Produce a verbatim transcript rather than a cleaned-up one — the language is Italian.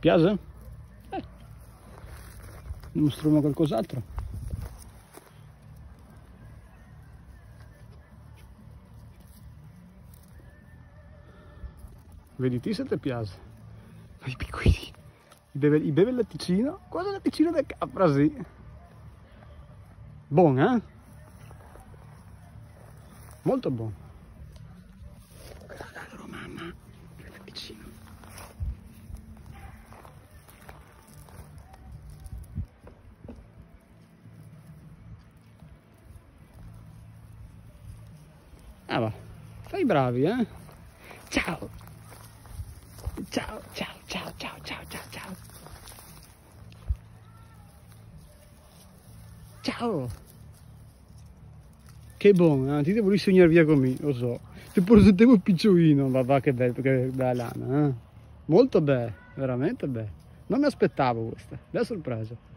Piace? Eh. Mostriamo qualcos'altro. Vedi te se ti piace. I piccoli. Beve, i beve il latticino. Quasi il latticino da capra, sì. Buono, eh? Molto buono. Guarda la loro mamma. Il latticino. Ah va. Fai i bravi, eh? Ciao. Ciao, ciao, ciao, ciao, ciao, ciao, ciao. Ciao. Che buono, eh? Ti devo risognare via con me, lo so. Ti porto un picciolino, ma va che bello, che bella lana, eh? Molto bella, veramente bella. Non mi aspettavo questa, bella sorpresa.